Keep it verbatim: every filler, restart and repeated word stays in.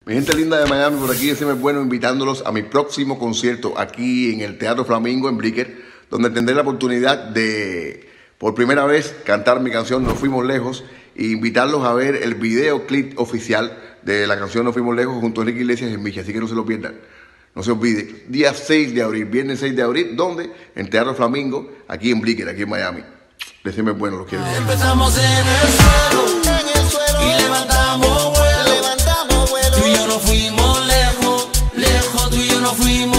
Mi gente linda de Miami, por aquí siempre es bueno invitándolos a mi próximo concierto aquí en el Teatro Flamingo en Brickell, donde tendré la oportunidad de, por primera vez, cantar mi canción No Fuimos Lejos e invitarlos a ver el videoclip oficial de la canción No Fuimos Lejos junto a Enrique Iglesias en Micha, así que no se lo pierdan. No se olvide, día seis de abril, viernes seis de abril, ¿dónde? En Teatro Flamingo, aquí en Brickell, aquí en Miami. De siempre es bueno, los quiero. Empezamos en el suelo, en el suelo y levantamos vuelo, levantamos vuelo. Tú y yo no fuimos lejos, lejos, tú y yo no fuimos